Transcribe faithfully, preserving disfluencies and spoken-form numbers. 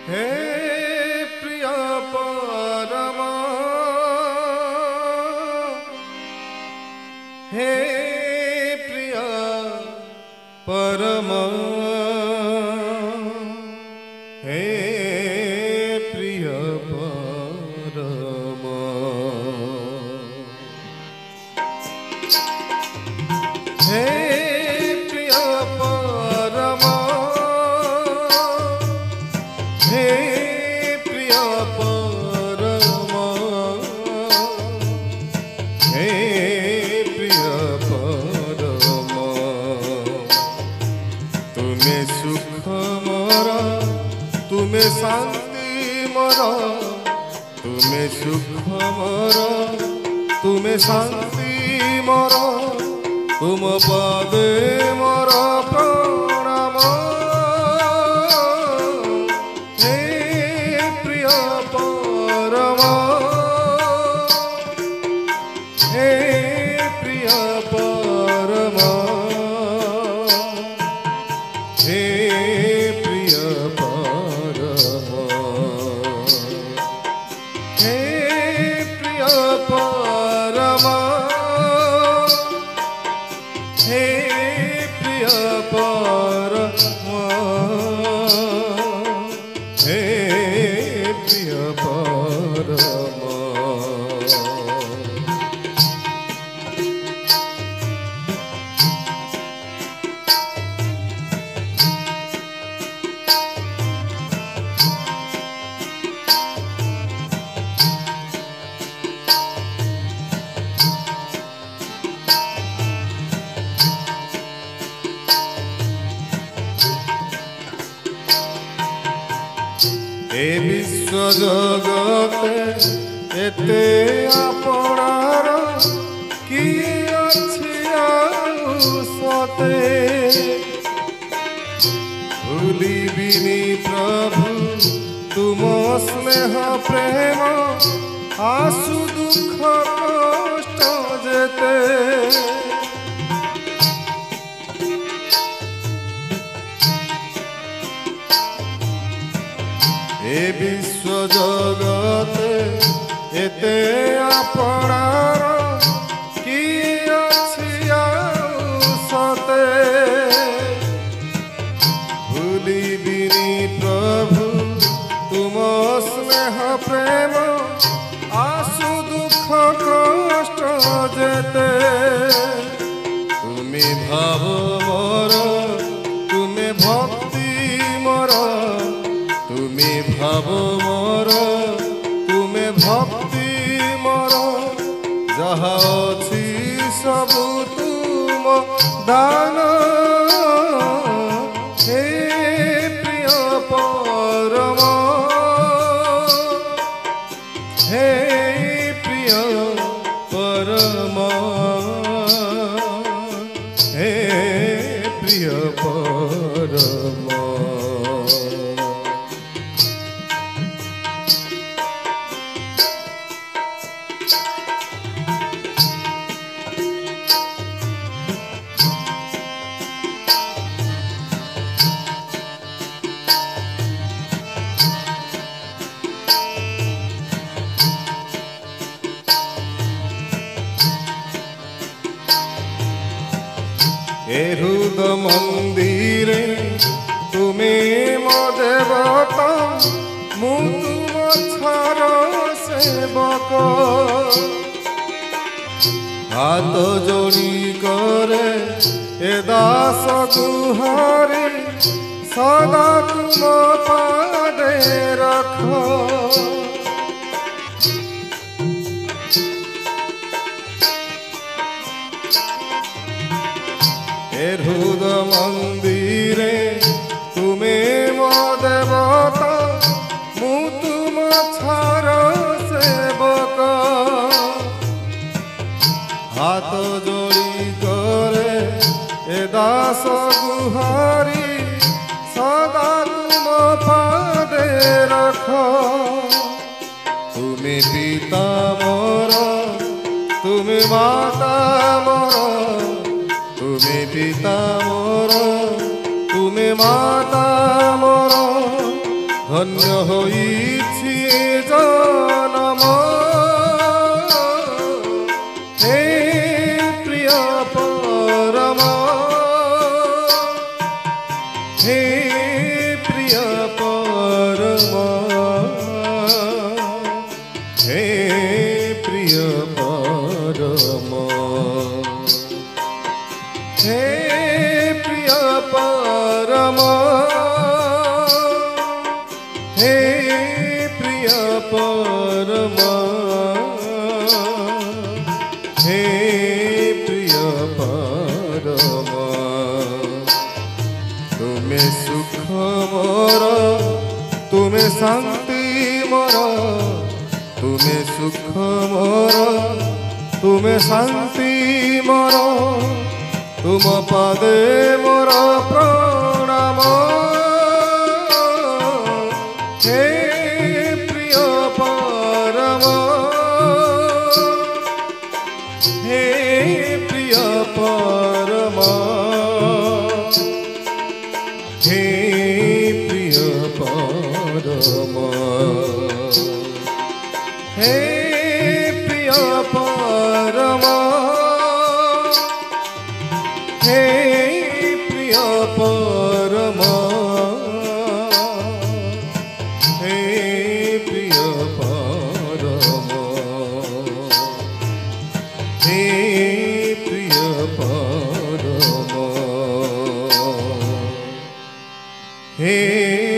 हे प्रिय परमा हे प्रिय परमा हे प्रिय परमा हे प्रिय परमा हे प्रिय परमा हे प्रिय परमा तुम्हें सुख मोर तुम्हें शांति मोर तुम्हें सुख मोर तुम्हें शांति मोर तुम पादे मोर प्रणाम हे प्रिय परमा हे प्रिय परमा हे प्रिय परमा हे प्रिय परमा हे प्रिय परमा हे प्रिय परमा ए विश्व जगते एते आपणार किए अछि आउ सते भूलिबिनी प्रभु तुम स्नेह प्रेम आसु दुख कष्ट जेते ए विश्व जगते एते आपणार किए अछि आउ सते भूलिबिनी प्रभु तुम स्नेह प्रेम आसु दुख कष्ट जेते तुमि भाव मोर तुमे भक्ति मोर तुमे भाव मोर तुमे भक्ति मोर जहा अछि सबु तुम दान हे प्रिय परमा हे प्रिय परमा हे प्रिय परमा ए हृद मंदिरे तुमे मो देवता मु तुम छार सेवक हाथ जोड़ी करे ए दास गुहारे सदा तुम पादे रख हृद मंदिरे तुमे मो देवता मु तुम छार सेवक हाथ जोड़ी करे ए दास गुहारी सदा तुम पादे रख तुमे पिता मोर तुमे माता मोर तुमे पिता मोर तुमे माता मोर धन ধন্য হইছি জনম হে প্রিয় পরম হে প্রিয় পরম হে প্রিয় পরম হে প্রিয় পরম হে প্রিয় পরম হে প্রিয় পরম তুমি সুখ মোর তুমি শান্তি মোর তুমি সুখ মোর তুমি শান্তি মোর तुम पदे मोर प्रणाम हे प्रिय परम हे प्रिय परम हे प्रिय परम हे प्रिय परम हे प्रिय परम हे प्रिय परम हे प्रिय परम हे